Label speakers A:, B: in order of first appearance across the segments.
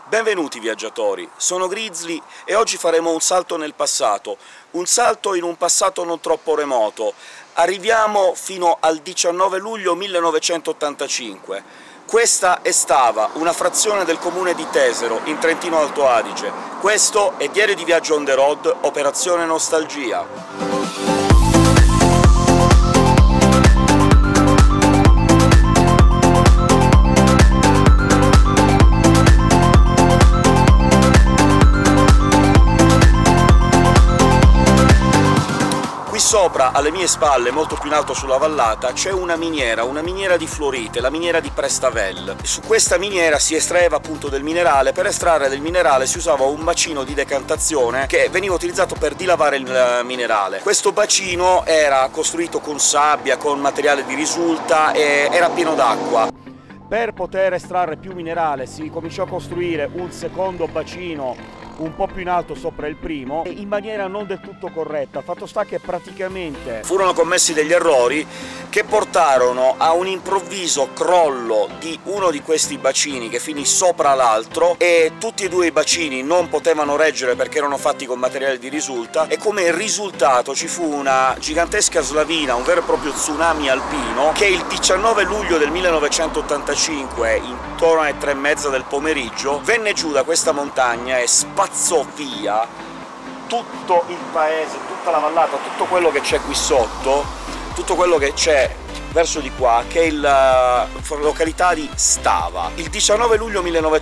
A: Benvenuti viaggiatori, sono Grizzly e oggi faremo un salto nel passato, un salto in un passato non troppo remoto. Arriviamo fino al 19 luglio 1985. Questa è Stava, una frazione del comune di Tesero, in Trentino Alto Adige. Questo è Diario di Viaggio on the road, Operazione Nostalgia. Sopra, alle mie spalle, molto più in alto sulla vallata, c'è una miniera di fluorite, la miniera di Prestavel. Su questa miniera si estraeva appunto del minerale. Per estrarre del minerale si usava un bacino di decantazione che veniva utilizzato per dilavare il minerale. Questo bacino era costruito con sabbia, con materiale di risulta e era pieno d'acqua. Per poter estrarre più minerale si cominciò a costruire un secondo bacino un po' più in alto sopra il primo, in maniera non del tutto corretta. Fatto sta che praticamente furono commessi degli errori che portarono a un improvviso crollo di uno di questi bacini che finì sopra l'altro, e tutti e due i bacini non potevano reggere perché erano fatti con materiale di risulta, e come risultato ci fu una gigantesca slavina, un vero e proprio tsunami alpino, che il 19 luglio del 1985, intorno alle 3:30 del pomeriggio, venne giù da questa montagna e spazzò via tutto il paese, tutta la vallata, tutto quello che c'è qui sotto, tutto quello che c'è verso di qua, che è la località di Stava. Il 19 luglio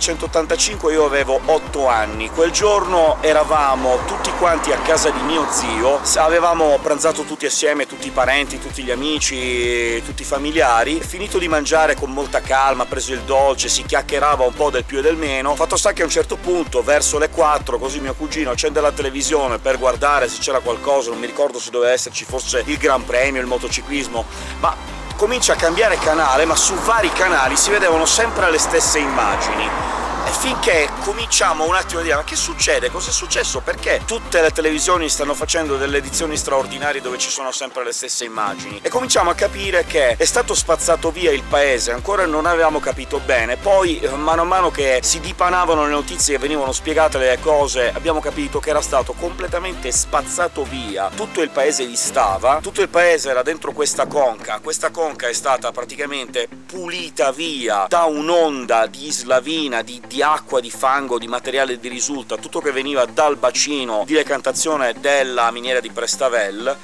A: 1985 io avevo 8 anni, quel giorno eravamo tutti quanti a casa di mio zio, avevamo pranzato tutti assieme, tutti i parenti, tutti gli amici, tutti i familiari, finito di mangiare con molta calma, preso il dolce, si chiacchierava un po' del più e del meno. Fatto sta che a un certo punto, verso le 4, così mio cugino accende la televisione per guardare se c'era qualcosa, non mi ricordo se doveva esserci forse il Gran Premio, il motociclismo, ma comincia a cambiare canale, ma su vari canali si vedevano sempre le stesse immagini. E finché cominciamo un attimo a dire: ma che succede? Cosa è successo? Perché tutte le televisioni stanno facendo delle edizioni straordinarie dove ci sono sempre le stesse immagini? E cominciamo a capire che è stato spazzato via il paese, ancora non avevamo capito bene. Poi, mano a mano che si dipanavano le notizie e venivano spiegate le cose, abbiamo capito che era stato completamente spazzato via tutto il paese di Stava. Tutto il paese era dentro questa conca è stata praticamente pulita via da un'onda di slavina, di acqua, di fango, di materiale di risulta, tutto che veniva dal bacino di decantazione della miniera di Prestavel,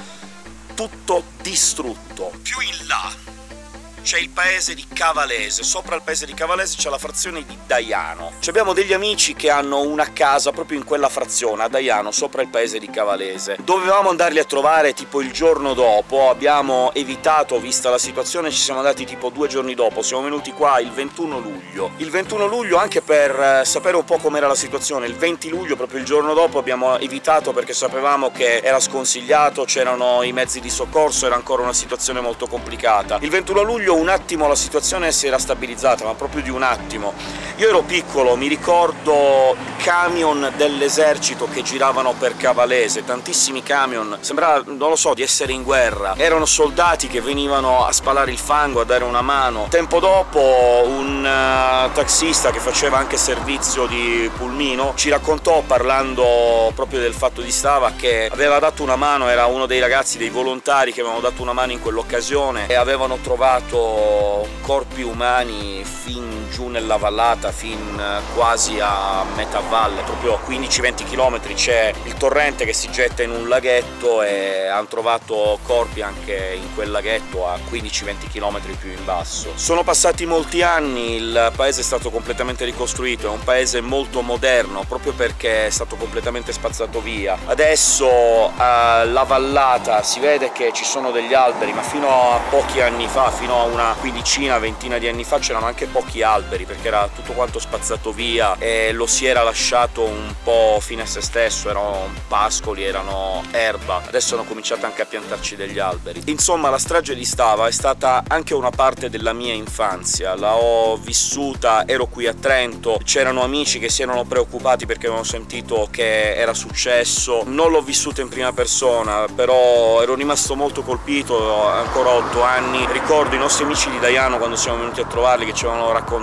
A: tutto distrutto. Più in là c'è il paese di Cavalese, sopra il paese di Cavalese c'è la frazione di Daiano. Abbiamo degli amici che hanno una casa proprio in quella frazione, a Daiano, sopra il paese di Cavalese. Dovevamo andarli a trovare tipo il giorno dopo, abbiamo evitato, vista la situazione, ci siamo andati tipo 2 giorni dopo, siamo venuti qua il 21 luglio. Il 21 luglio anche per sapere un po' com'era la situazione. Il 20 luglio, proprio il giorno dopo, abbiamo evitato perché sapevamo che era sconsigliato, c'erano i mezzi di soccorso, era ancora una situazione molto complicata. Il 21 luglio un attimo la situazione si era stabilizzata, ma proprio di un attimo. Io ero piccolo, mi ricordo camion dell'esercito che giravano per Cavalese, tantissimi camion, sembrava, non lo so, di essere in guerra. Erano soldati che venivano a spalare il fango, a dare una mano. Tempo dopo un taxista che faceva anche servizio di pulmino ci raccontò, parlando proprio del fatto di Stava, che aveva dato una mano, era uno dei ragazzi, dei volontari che avevano dato una mano in quell'occasione, e avevano trovato corpi umani fin giù nella vallata, fin quasi a metà valle, proprio 15-20 km c'è il torrente che si getta in un laghetto, e hanno trovato corpi anche in quel laghetto a 15-20 km più in basso. Sono passati molti anni, il paese è stato completamente ricostruito, è un paese molto moderno proprio perché è stato completamente spazzato via. Adesso la vallata si vede che ci sono degli alberi, ma fino a pochi anni fa, fino a una quindicina, ventina di anni fa, c'erano anche pochi alberi perché era tutto quanto spazzato via e lo si era lasciato un po' fine a se stesso, erano pascoli, erano erba. Adesso hanno cominciato anche a piantarci degli alberi. Insomma, la strage di Stava è stata anche una parte della mia infanzia, la ho vissuta, ero qui a Trento, c'erano amici che si erano preoccupati perché avevano sentito che era successo. Non l'ho vissuta in prima persona, però ero rimasto molto colpito, ancora 8 anni. Ricordo i nostri amici di Daiano, quando siamo venuti a trovarli, che ci avevano raccontato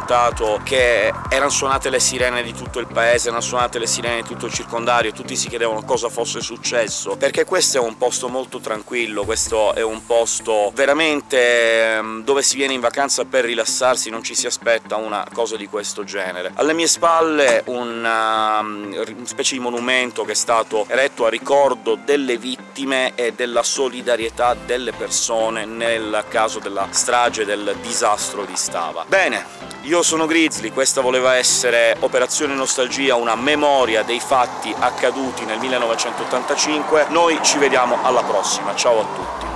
A: raccontato che erano suonate le sirene di tutto il paese, erano suonate le sirene di tutto il circondario, tutti si chiedevano cosa fosse successo, perché questo è un posto molto tranquillo, questo è un posto veramente dove si viene in vacanza per rilassarsi, non ci si aspetta una cosa di questo genere. Alle mie spalle una specie di monumento che è stato eretto a ricordo delle vittime e della solidarietà delle persone nel caso della strage, del disastro di Stava. Bene, io sono Grizzly, questa voleva essere Operazione Nostalgia, una memoria dei fatti accaduti nel 1985, noi ci vediamo alla prossima, ciao a tutti!